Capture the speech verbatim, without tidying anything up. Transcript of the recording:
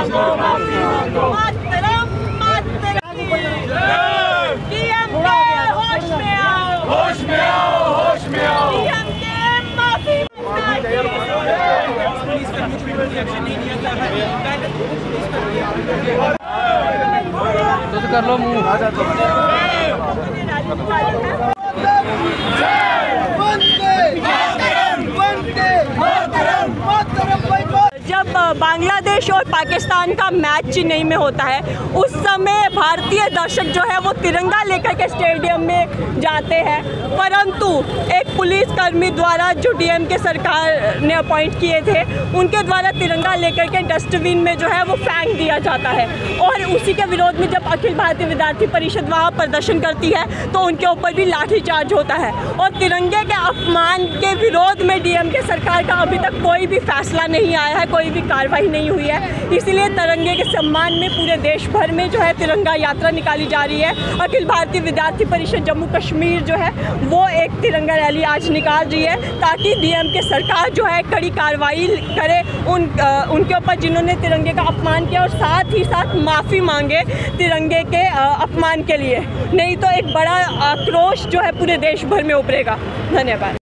मातरम मातरम DMK होश में आओ, होश में आओ, होश में आओ। डीएमके माफी तो कर लो मुंह आ जाता जब बांग्लादेश और पाकिस्तान का मैच चेन्नई में होता है, उस समय भारतीय दर्शक जो है वो तिरंगा लेकर के स्टेडियम में जाते हैं, परंतु एक पुलिसकर्मी द्वारा जो डीएमके सरकार ने अपॉइंट किए थे, उनके द्वारा तिरंगा लेकर के डस्टबिन में जो है वो फेंक दिया जाता है। और उसी के विरोध में जब अखिल भारतीय विद्यार्थी परिषद वहाँ प्रदर्शन करती है तो उनके ऊपर भी लाठीचार्ज होता है। और तिरंगे के अपमान के विरोध में डीएमके सरकार का अभी तक कोई भी फैसला नहीं आया है, कोई भी कार्रवाई नहीं हुई है। इसलिए तिरंगे के सम्मान में पूरे देश भर में जो है तिरंगा यात्रा निकाली जा रही है। अखिल भारतीय विद्यार्थी परिषद जम्मू कश्मीर जो है वो एक तिरंगा रैली आज निकाल रही है, ताकि डीएमके सरकार जो है कड़ी कार्रवाई करे उन आ, उनके ऊपर जिन्होंने तिरंगे का अपमान किया, और साथ ही साथ माफ़ी मांगे तिरंगे के आ, अपमान के लिए। नहीं तो एक बड़ा आक्रोश जो है पूरे देश भर में उभरेगा। धन्यवाद।